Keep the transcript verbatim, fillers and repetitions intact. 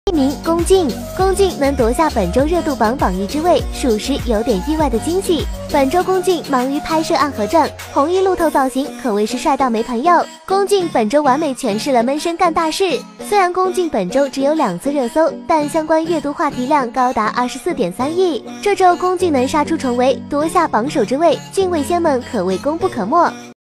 一名龚俊，龚俊能夺下本周热度榜榜一之位，属实有点意外的惊喜。本周龚俊忙于拍摄《暗河传》，红衣路透造型可谓是帅到没朋友。龚俊本周完美诠释了闷声干大事。虽然龚俊本周只有两次热搜，但相关阅读话题量高达二十四点三亿。这周龚俊能杀出重围，夺下榜首之位，俊味仙们可谓功不可没。